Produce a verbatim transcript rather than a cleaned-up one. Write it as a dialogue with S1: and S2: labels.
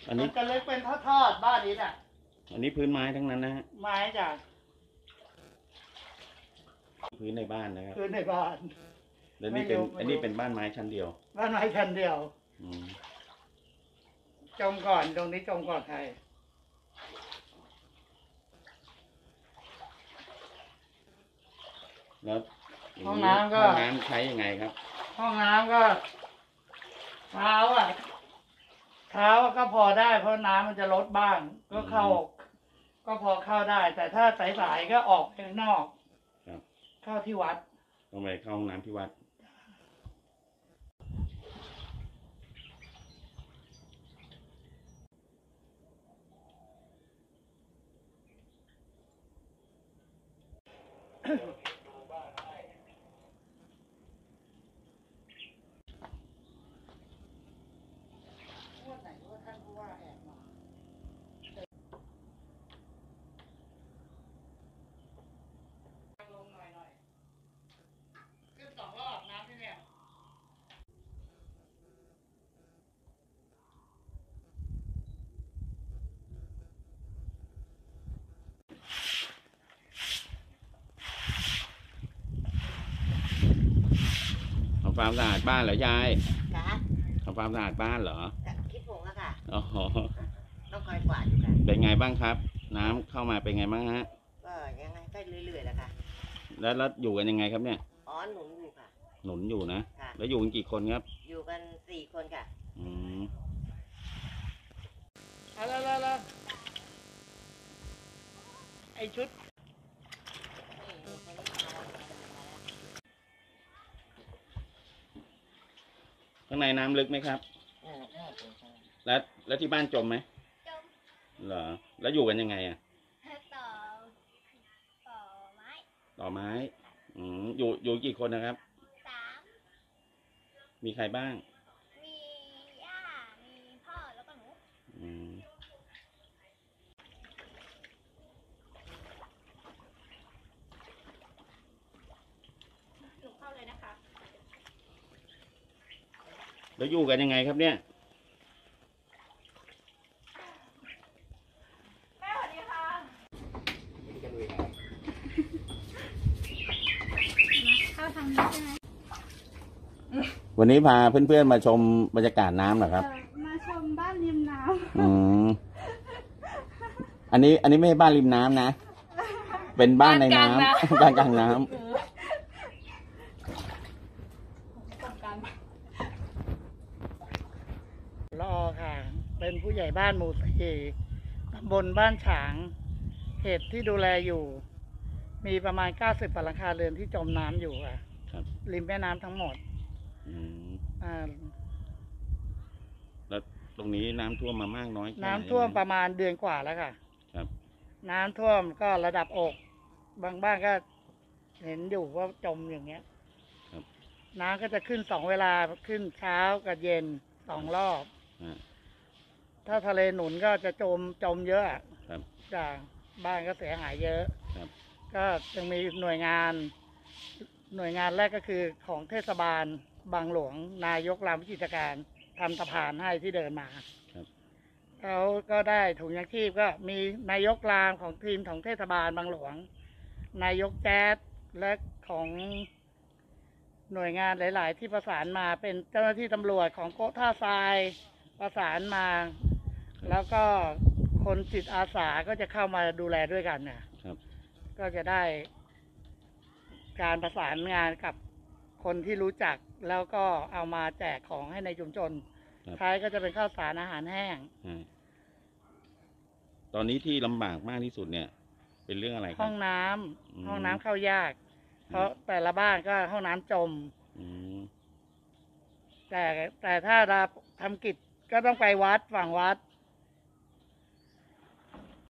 S1: อันนี้
S2: จะเล็กเป็นทอดๆบ้านนี้น่ะ
S1: อันนี้พื้นไม้ทั้งนั้นนะฮะ
S2: ไม้จ้ะ
S1: พื้นในบ้านนะครับ
S2: พื้นในบ้าน
S1: แล้วนี่เป็นอันนี้เป็นบ้านไม้ชั้นเดียว
S2: บ้านไม้ชั้นเดียว
S1: อืม
S2: จมก่อนตรงนี้จมก่อนใคร
S1: แล้ว
S2: ห้องน้ำก็
S1: ห้องน้ำใช้ยังไงครับ
S2: ห้องน้ำก็เท้าอ่ะเท้าก็พอได้เพราะน้ำมันจะลดบ้างก็เข้าก็พอเข้าได้แต่ถ้าสายๆก็ออกไปข้างนอก
S1: ครับ
S2: เข้าที่วัด
S1: ต้องไปเข้าห้องน้ำที่วัดทำความสะอาดบ้านเหรอยาย
S3: จ้ะ
S1: ทำความสะอาดบ้านเหรอ
S3: คิดผงอะค่ะ
S1: อ๋อ
S3: ต้องคอยกวาดอยู่ค่ะ
S1: เป็นไงบ้างครับน้ำเข้ามาเป็นไงบ้างฮะ
S3: ก็ยังไงก็เรื่อยๆแหละค่ะ
S1: แล้วแล้วอยู่กันยังไงครับเนี่ย
S3: อ๋อหนุนอยู่ค่ะ
S1: หนุนอยู่นะแล้วอยู่กันกี่คนครับ
S3: อยู่กันสี่คนค่ะ
S1: อืม
S2: อะไรอะไรไอชุด
S1: ข้างในน้ำลึกไหมครับแล้วแล้วที่บ้านจมไหม
S4: จม
S1: เหรอแล้วอยู่กันยังไงอ่ะ
S4: ต่อต่อไม้
S1: ต่อไม้อืมอยู่อยู่กี่คนนะครับ
S4: สาม
S1: มีใครบ้าง
S4: มีย่ามีพ่อแล้วก็หนู
S1: อืม
S4: หนูเข้าเลยนะคะ
S1: แล้วอยู่กันยังไงครับเนี่ย
S4: แม่สวัสดีค่ะเข้าทางนี้ใช่ไหม
S1: วันนี้พาเพื่อนๆมาชมบรรยากาศน้ำเหรอครับ
S4: มาชมบ้านริมน้
S1: ำอืมอันนี้อันนี้ไม่ใช่บ้านริมน้ำนะเป็นบ้านในน้ำบ้านกลางน้ำ
S2: รอค่ะเป็นผู้ใหญ่บ้านหมู่สี่ตำบลบ้านฉางเขตที่ดูแลอยู่มีประมาณเก้าสิบหลังคาเรือนที่จมน้ำอยู่ค่ะริมแม่น้ำทั้งหมดอ่า
S1: แล้วตรงนี้น้ำท่วมมามากน้อย
S2: น้ำท่วมประมาณเดือนกว่าแล้วค่ะ
S1: ครับ
S2: น้ำท่วมก็ระดับอกบางบ้านก็เห็นอยู่ว่าจมอย่างเงี้ยน้ำก็จะขึ้นสองเวลาขึ้นเช้ากับเย็นสองรอบถ้าทะเลหนุนก็จะจมจมเยอะจากบ้านก็เสียหายเยอะก็ยังมีหน่วยงานหน่วยงานแรกก็คือของเทศบาลบางหลวงนายกรามวิจิตรการทำสะพานให้ที่เดินมาเขาก็ได้ถุงยางชีพก็มีนายกรามของทีมของเทศบาลบางหลวงนายกแจ๊ดและของหน่วยงานหลายๆที่ประสานมาเป็นเจ้าหน้าที่ตำรวจของโกท่าทรายประสานมาแล้วก็คนจิตอาสาก็จะเข้ามาดูแลด้วยกันเนี่ยก็จะได้การประสานงานกับคนที่รู้จักแล้วก็เอามาแจกของให้ในชุมชนท้ายก็จะเป็นข้าวสารอาหารแห้ง
S1: ตอนนี้ที่ลำบากมากที่สุดเนี่ยเป็นเรื่องอะไรครับ
S2: ห้องน้ำห้องน้ำเข้ายากเพราะแต่ละบ้านก็ห้องน้ำจมแต่แต่ถ้าเราทำกิจก็ต้องไปวัดฝั่งวัด